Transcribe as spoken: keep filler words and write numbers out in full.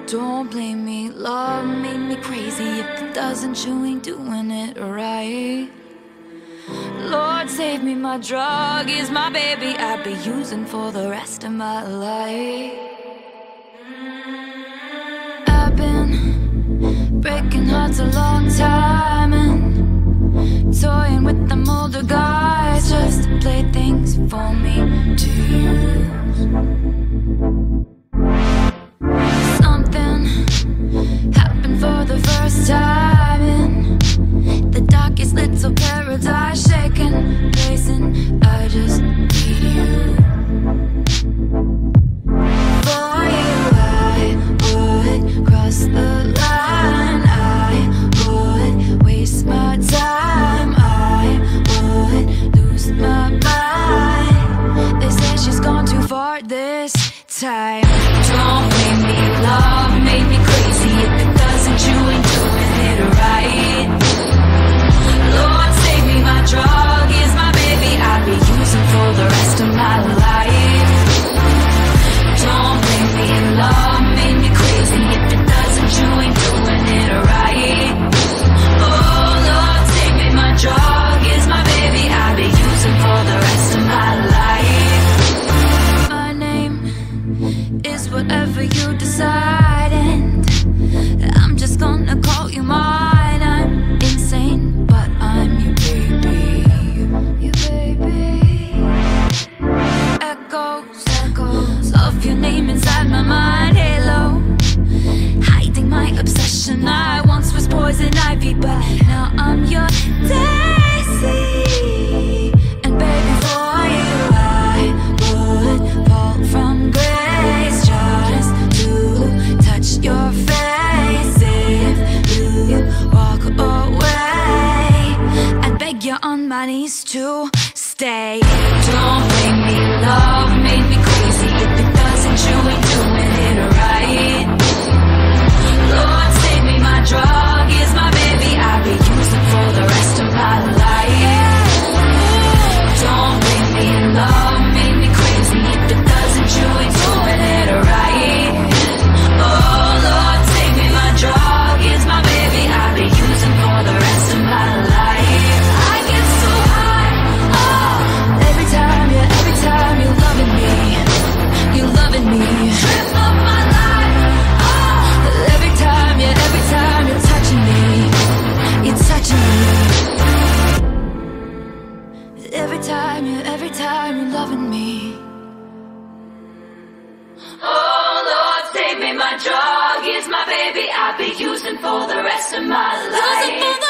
Don't blame me, love made me crazy. If it doesn't, you ain't doing it right. Lord save me, my drug is my baby. I'd be using for the rest of my life. I've been breaking hearts a long time and toying with them older guys, just playthings for me to use. Something happened for the first time in the darkest little paradise, shaking, pacing. I just need you. For you I would cross the line, I would waste my time, I would lose my mind. They say she's gone too far this time. Don't blame me, love made me crazy. If it doesn't, you ain't doing it right. Lord save me, my drug is my baby. I'll be using for the rest of my life. Don't blame me, love made me crazy. If it doesn't, you ain't doing it right. Oh Lord save me, my drug is my baby. I'll be using for the rest of my life. My name is whatever you decide, and I'm just gonna call you mine. I'm insane, but I'm your baby, your baby. Echoes, echoes of your name inside my mind. Halo, hiding my obsession. I once was poison ivy, but now I'm your daisy. And baby, for you I would fall from grace just to touch your face. If you walk away, I'd beg you on my knees to stay. Don't blame me, love made me crazy. If it doesn't, you ain't doing it right. Lord save me, my drug is my baby. I'll be using for the rest of my life. Don't blame me, love made me crazy. If it doesn't, you ain't doing it right. Oh Lord save me, my drug is my baby. I'll be using for the rest of my life. I get so high, oh, every time, yeah, every time you're loving me, you're loving me. Trip of my life, oh, every time, yeah, every time you're touching me, you're touching me. Every time, yeah, every time you're loving me. Oh Lord save me, my drug is my baby. I'll be using for the rest of my life.